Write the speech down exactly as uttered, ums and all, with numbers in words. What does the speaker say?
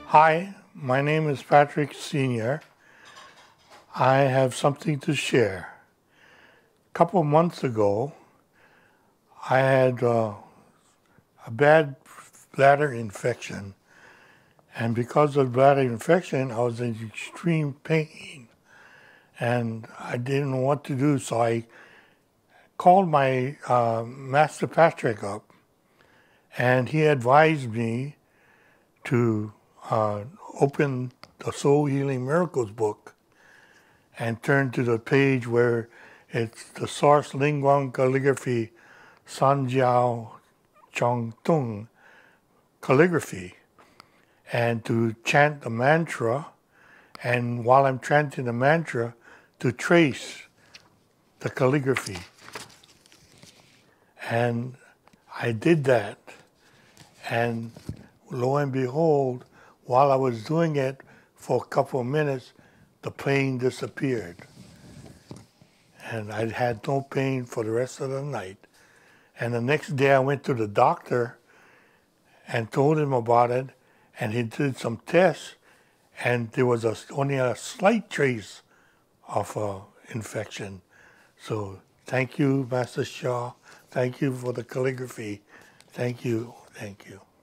Hi, my name is Patrick Senior I have something to share. A couple of months ago, I had uh, a bad bladder infection. And because of bladder infection, I was in extreme pain. And I didn't know what to do, so I called my uh, Master Patrick up, and he advised me to uh, open the Soul Healing Miracles book and turn to the page where it's the source Lingguang calligraphy, Sanjiao Chongtung calligraphy, and to chant the mantra, and while I'm chanting the mantra, to trace the calligraphy. And I did that, and lo and behold, while I was doing it for a couple of minutes, the pain disappeared. And I had no pain for the rest of the night. And the next day I went to the doctor and told him about it, and he did some tests, and there was a, only a slight trace of uh, infection. So thank you, Master Shah. Thank you for the calligraphy. Thank you. Thank you.